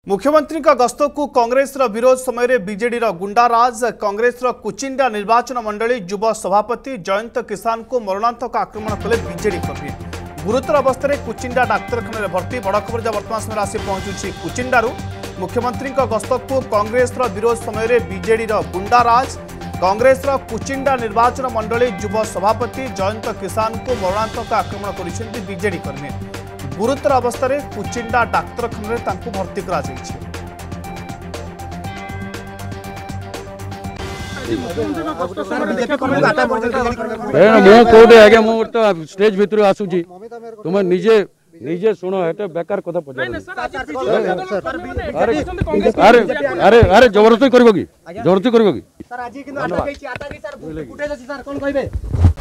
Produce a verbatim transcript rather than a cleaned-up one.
मुख्यमंत्री गस्त को कांग्रेस विरोध समय बीजेडी गुंडाराज कांग्रेस कुचिंडा निर्वाचन मंडली युव सभापति जयंत किसान को मरणांतक आक्रमण कले बीजेडी कर्मी गुरुतर अवस्था कुचिंडा डाक्तखाना भर्ती बड़ खबर जब वर्तमान समय आसी पहुंचुची कुचिंडारू मुख्यमंत्री गस्त को कांग्रेस विरोध समय बीजेडी गुंडाराज कांग्रेस कुचिंडा निर्वाचन मंडली युव सभापति जयंत किसान को मरणांतक आक्रमण कर बीजेडी कर्मी गुरुतर अवस्था कुचिंडा डाक्तखाना भर्ती करा स्टेज भितर आसूची तुम निजे निजे शुण एटे बेकार कथा अरे अरे अरे जबरदस्ती करबो की जबरदस्ती करबो की